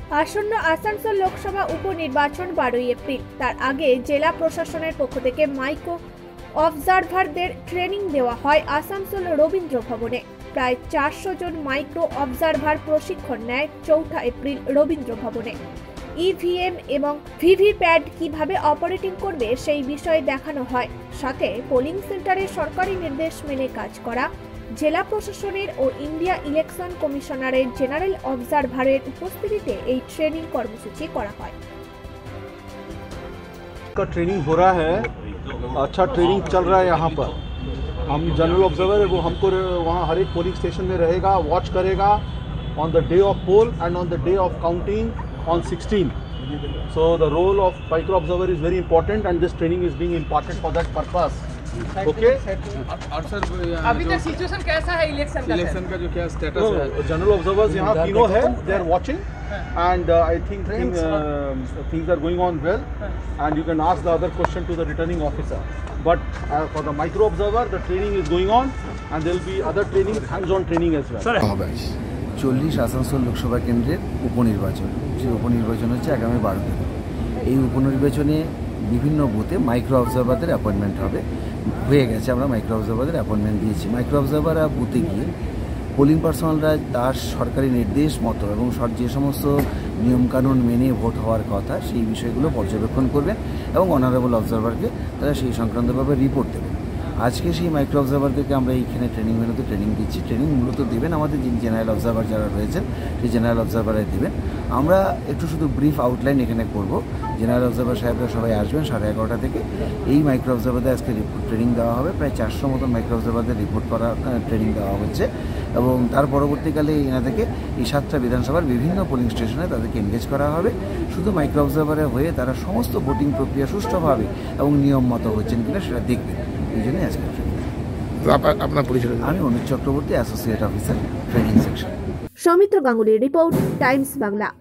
আসন্ন আসানসোল লোকসভা উপনির্বাচন 12 এপ্রিল। তার আগে জেলা প্রশাসনের পক্ষ থেকে মাইক্রো অবজারভারদের ট্রেনিং দেওয়া হয় আসানসোল রবীন্দ্র ভবনে। প্রায় 400 জন মাইক্রো অবজারভার প্রশিক্ষণ নেয় 4 এপ্রিল রবীন্দ্র ভবনে। ইভিএম এবং ভিভিপ্যাট কিভাবে অপারেটিং করবে সেই বিষয়ে দেখানো হয়। সাথে পোলিং সেন্টারে সরকারি নির্দেশ মেনে কাজ করা, জেলা প্রশাসনের ও ইন্ডিয়া ইলেকশন কমিশনারের জেনারেল অবজারভারের উপস্থিতিতে এই ট্রেনিং কর্মসূচি করা হয়। का ट्रेनिंग हो रहा है, अच्छा ट्रेनिंग चल रहा है यहाँ पर। हम जनरल ऑब्जर्वर है, वो हमको वहाँ हर एक पोलिंग स्टेशन में रहेगा, वॉच करेगा on the day of poll and on the day of counting on 16। So the role of micro observer is very important and this training is being imparted for that purpose. Okay? और sir अभी तक situation कैसा है election का जो क्या status है? General observers यहाँ तीनों है, they are watching and I think things are going on well and you can ask the other question to the returning officer. But for the micro observer, the training is going on and there will be other training, hands-on training as well. 40 Asansol Lok Sabha কেন্দ্রের উপনির্বাচন, যে উপনির্বাচন হচ্ছে আগামী 12 তারিখ। এই উপনির্বাচনে বিভিন্ন বুথে micro অবজারভারদের অ্যাপয়েন্টমেন্ট হয়ে গেছে। আমরা মাইক্রো অবজারভারদের অ্যাপয়েন্টমেন্ট দিয়েছি। মাইক্রো অবজারভাররা বুথে গিয়ে পোলিং পার্সোনালরা তার সরকারি নির্দেশ মতো এবং যে সমস্ত নিয়মকানুন মেনে ভোট হওয়ার কথা সেই বিষয়গুলো পর্যবেক্ষণ করবেন এবং অনারেবল অবজারভারকে তারা সেই সংক্রান্তভাবে রিপোর্ট দেবেন। আজকে সেই মাইক্রো অবজারভারদেরকে আমরা এইখানে ট্রেনিং ভেন্যুতে ট্রেনিং দিচ্ছি। ট্রেনিং মূলত দেবেন আমাদের জেনারেল অবজারভার যারা রয়েছেন সেই জেনারেল অবজারভারে দেবেন। আমরা একটু শুধু ব্রিফ আউটলাইন এখানে করব। জেনারেল অবজারভার সাহেবরা সবাই আসবেন 11:30 থেকে। এই মাইক্রো অবজারভারদের আজকে ট্রেনিং দেওয়া হবে। প্রায় 400 মতন মাইক্রো অবজারভারদের রিপোর্ট করা ট্রেনিং দেওয়া হচ্ছে এবং তার পরবর্তীকালে এনাদেরকে এই 7টা বিধানসভার বিভিন্ন পোলিং স্টেশনে তাদেরকে এনগেজ করা হবে। শুধু মাইক্রো অবজারভারে হয়ে তারা সমস্ত ভোটিং প্রক্রিয়া সুষ্ঠুভাবে এবং নিয়ম মতো হচ্ছেন কিনা সেটা দেখবেন। এই জন্যই আজকে আপনার পরিচয়? আমি Anuj Chakraborty, associate officer, training section. Soumitra গাঙ্গুলির রিপোর্ট, টাইমস বাংলা।